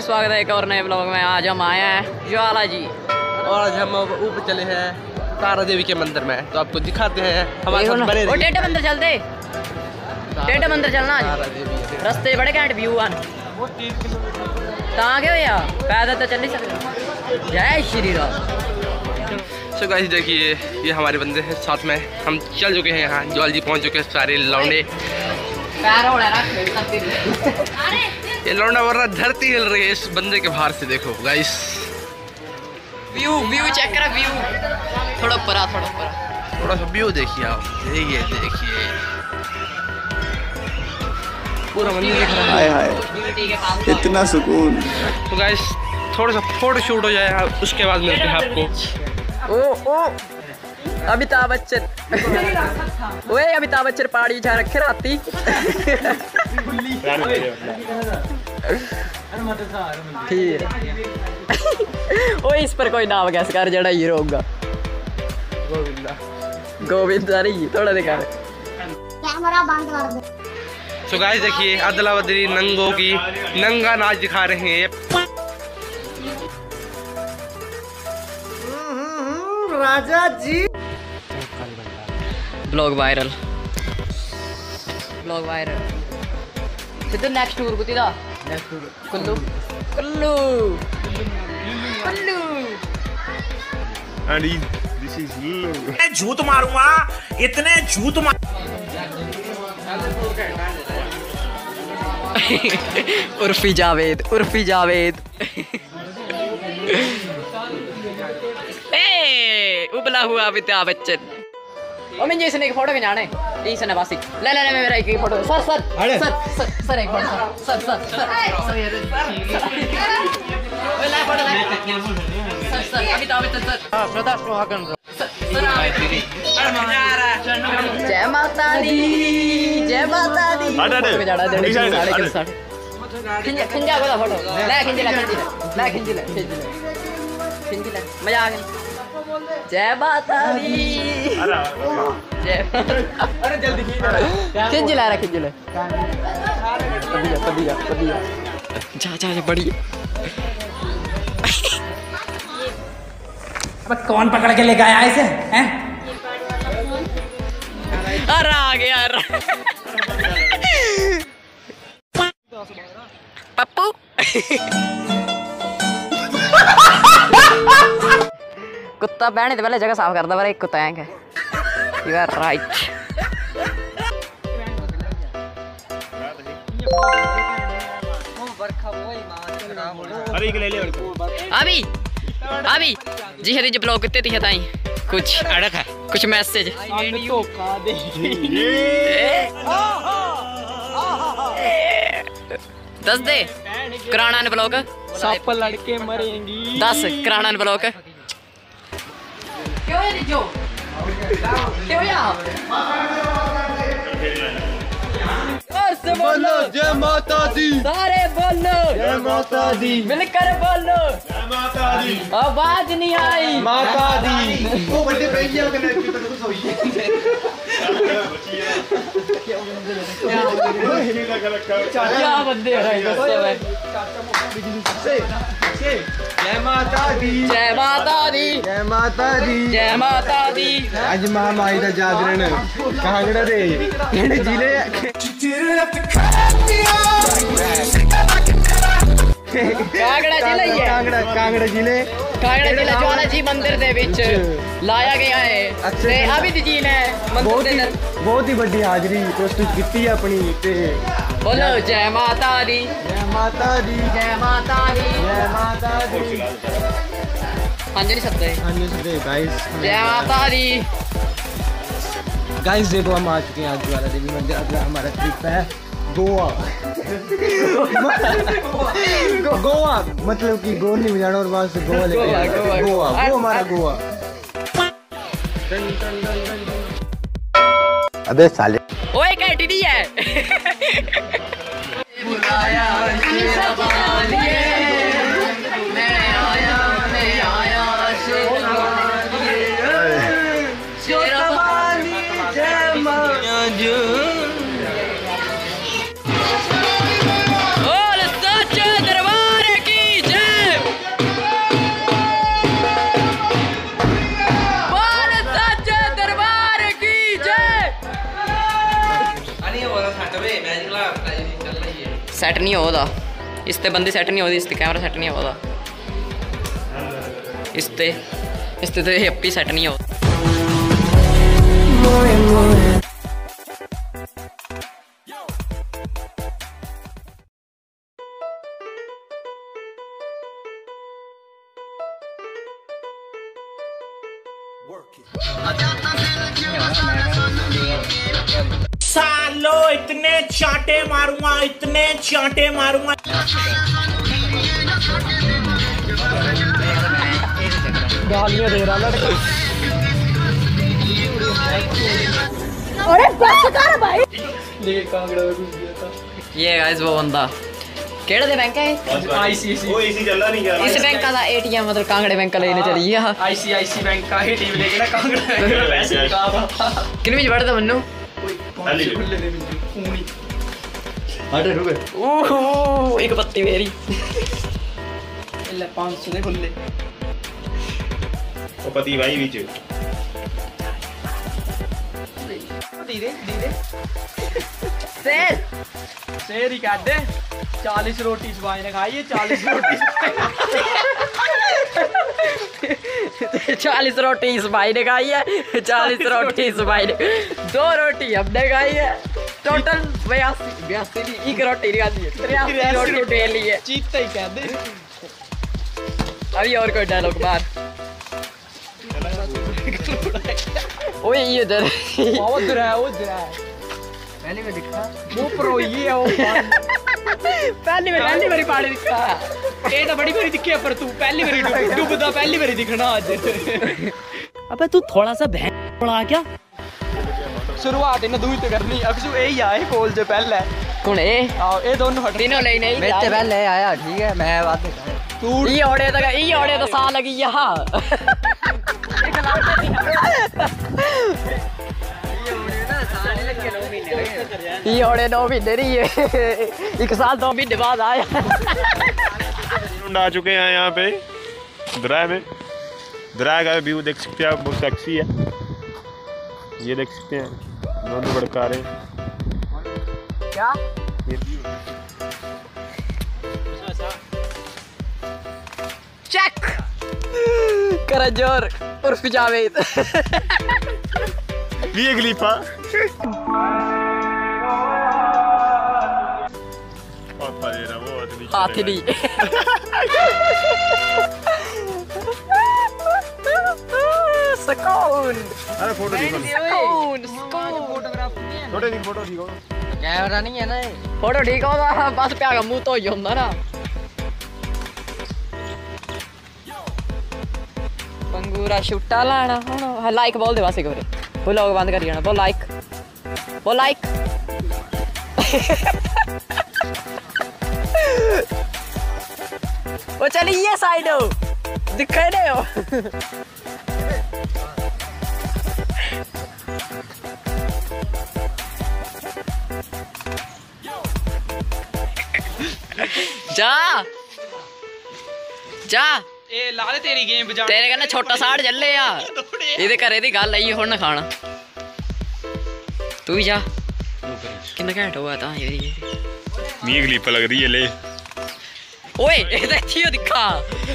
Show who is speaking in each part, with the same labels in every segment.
Speaker 1: स्वागत है एक और नए ब्लॉग में। आज हम आए हैं ज्वाला जी
Speaker 2: और आज हम ऊपर चले हैं तारा देवी के मंदिर में, तो आपको दिखाते हैं हमारे साथ बने रहिए।
Speaker 1: टेढ़े मंदिर चलते, टेढ़े मंदिर चलना आज। रास्ते बड़े घंटे व्यू आन ताकि भैया पैदल तो चल नहीं सकते। जय श्री राम।
Speaker 2: सो गाइस देखिए ये हमारे बंदे हैं, साथ में हम चल चुके हैं यहाँ। ज्वाल जी पहुँच चुके हैं, सारे लौंडे। ये लौंडा वरना धरती हिल रही है इस बंदे के बाहर से। देखो गाइस
Speaker 1: व्यू व्यू चेक करा, व्यू थोड़ा ऊपर आ,
Speaker 2: थोड़ा सा व्यू देखिए आप। देखिए पूरा मंदिर दिख रहा है।
Speaker 3: हाय हाय इतना सुकून।
Speaker 2: तो गाइस थोड़ा सा फोटो शूट हो जाए, उसके बाद मिलते हैं आपको।
Speaker 1: ओ अमिताभ बच्चन ओए अमिताभ बच्चन पहाड़ी जा रखे राती। ठीक ओ इस पर कोई नाम गैस कर जड़ा हीरो होगा। गोविंदा नहीं थोड़ा दिखा
Speaker 4: कैमरा बंद कर दे।
Speaker 2: तो गाइस देखिए अदला बदरी नंगों की नंगा नाच दिखा रहे हैं।
Speaker 3: Raja ji
Speaker 1: blog viral Sidhu next tour कुत्ती दा Kullu Kullu Kullu
Speaker 3: and this is you.
Speaker 5: झूठ मारूंगा, इतने झूठ मार।
Speaker 1: उर्फी जावेद उबला हुआ अमिताभ बच्चन। ओ मैं जैसे एक फोटो खिंचाने इस ने बासी ले मेरा एक फोटो सर एक फोटो सर ले फोटो ले सर अमिताभ बच्चन सर प्रताप सुहागन सर जय माता दी खिंचा को फोटो ले खिंच ले मजा आ गया। जय माता दी जय अरे जल्दी खिंच ले पदिया जा बढ़िया।
Speaker 5: अब कौन पकड़ के लेके आया इसे हैं?
Speaker 1: अरे आ गया पप्पू। कुत्ता बहने से पहले जगह साफ करता पर एक कुत्ता है। You are right. अभी जी हरी जो ब्लॉग कितने थी ताई कुछ अड़क है कुछ मैसेज दस दे कराना ने ब्लॉग सब लड़के मरेंगी 10 कराना ने ब्लॉग क्यों है जो क्यों यार से बोलो
Speaker 3: जय माता दी,
Speaker 1: सारे बोलो
Speaker 3: जय माता दी,
Speaker 1: मिलकर बोलो
Speaker 3: जय माता दी।
Speaker 1: आवाज नहीं आई
Speaker 3: माता दी वो बड़े भैया के नाम पे तो सोई
Speaker 1: क्या बंदे हैं
Speaker 3: जय माता दी,
Speaker 1: जय माता दी,
Speaker 3: जय माता दी,
Speaker 1: जय माता दी।
Speaker 3: आज महामाई का जागरण कांगड़ा दे जिले कांगड़ा जिले ज्वाला जी मंदिर दे विच लाया गया है। ते अभी जी ने बहुत ही बड़ी हाजरी प्रस्तुत की अपनी ते बोलो जय माता दी, जय माता दी, जय माता दी, जय माता दी। हाँ जी सकते गाइस जय माता दी। गाइस देखो हम आ चुके हैं आज ज्वाला देवी मंदिर। अगला हमारा ट्रिप है गोवा। गोवा मतलब कि गोल नहीं बजाना और वहां से गोवा लेके गोवा वो हमारा गोवा। अबे साले
Speaker 1: ओए कैटी है बुलाया दरबार की सैट नहीं होदा इसते बंदे सैट नहीं होदी इसते कैमरा सैट नहीं होदा इसते तो हिप्पी सैट नहीं होदा
Speaker 5: सालो इतने चांटे मारूंगा, इतने चांटे मारूंगा।
Speaker 3: गालियां दे रहा लड़का।
Speaker 4: अरे बस कर भाई।
Speaker 3: ले कांगड़ा में घुस गया था।
Speaker 1: ये गाइस वो बंदा केड़े दे बैंक है
Speaker 3: आईसीआईसी
Speaker 2: वो इसी चल रहा नहीं यार।
Speaker 1: इस बैंक का एटीएम मतलब कांगड़े बैंक का लेने चली गया
Speaker 3: आईसीआईसी बैंक का ही टीम लेके ना कांगड़ा पैसे निकाला
Speaker 1: किन में बढ़ता मन्नू
Speaker 3: खुले दे मुझे खूनी
Speaker 2: हटे रुके।
Speaker 1: ओहो एक पत्ती मेरी
Speaker 3: ले 500 दे खुले
Speaker 2: ओ पति भाई बीच
Speaker 3: धीरे
Speaker 1: शेर
Speaker 3: ही काट दे 40 रोटी इस भाई ने खाई है 40 रोटी
Speaker 1: 40 रोटी इस भाई ने खाई है 40 रोटी इस भाई ने 2 रोटी हमने खाई है टोटल 82 एक रोटी खाई है 83 रोटी डेली है
Speaker 3: चीता ही कह दे
Speaker 1: अभी और कोई डायलॉग मार ओए ये उधर
Speaker 3: उधर है पहले में दिखा वो प्रो ये है वो
Speaker 1: पहली बारी पाड़ी दिखा
Speaker 3: ये तो बड़ी बारी दिखी पर तू पहली बारी डूबदा पहली बारी दिखना आज
Speaker 1: अबे तू थोड़ा सा बहन पड़ा क्या
Speaker 3: शुरुआत इन्हें दूई तो करनी अक्षु यही आए कोल जो पहले
Speaker 1: कौन है
Speaker 3: आओ ये दोनों हट
Speaker 1: तीनों ले नहीं
Speaker 3: मेरे पहले आया ठीक है मैं बात तू
Speaker 1: ये ओड़े तो सा लगी यहाँ ये ओड़े 9 महीने रही है 1 साल 2 महीने बाद आया
Speaker 2: आ चुके हैं यहाँ पे दराय में। दराय का व्यू देख सकते हैं आप, बहुत सेक्सी है। ये देख सकते हैं दोनों बड़का रहे हैं
Speaker 1: क्या चेक कर जोर उर्फ जावेद
Speaker 2: भी एक लीपा
Speaker 1: हाथी नहीं सुकून
Speaker 2: अरे फोटो दिखो फोटो दिखो
Speaker 3: कैमरा नहीं है ना
Speaker 1: फोटो ठीक होगा बस प्या का मुंह तो ही होंदा ना पंगूरा छुट्टा लाना हुन लाइक बोल दे बस एक बारी वो लोग बंद कर जाना बोल लाइक वो चली ये साइड हो दिखे नहीं हो जा
Speaker 3: ए ला दे तेरी गेम बजा
Speaker 1: तेरे कन्नै छोटा साड़ चले आ इहदे घरे दी गल आई हुन खाना तू भी जा किन्ना घंटा हुआ था ये
Speaker 2: 20 क्लिप लग रही है ले
Speaker 1: ओए ये तो अच्छी हो दिखा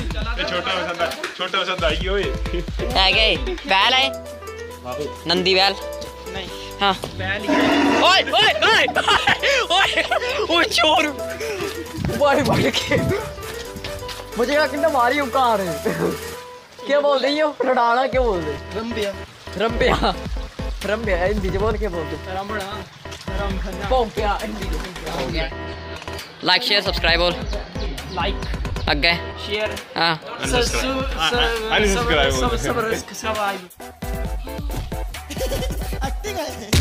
Speaker 2: छोटा पसंद आई ओए
Speaker 1: है गए बैल है नंदी बैल
Speaker 3: नहीं
Speaker 1: हाँ
Speaker 3: बैल
Speaker 1: ओए ओए ओए ओए ओए चोर बड़े के मुझे कहा कितना मारी हूँ कार क्या बोल रही हो लड़ाना क्या बोल रहे रंबिया हिंदी से बोल के बोल दो लाइक शेयर सब्सक्राइब बोल
Speaker 3: लाइक
Speaker 1: अगे
Speaker 3: शेयर
Speaker 1: हाँ
Speaker 2: अनसब्सक्राइब
Speaker 3: सब